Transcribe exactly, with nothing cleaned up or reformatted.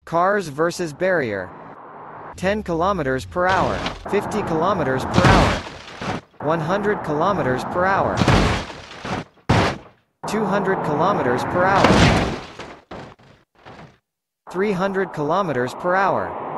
Cars versus barrier. ten kilometers per hour, fifty kilometers per hour, one hundred kilometers per hour, two hundred kilometers per hour, three hundred kilometers per hour.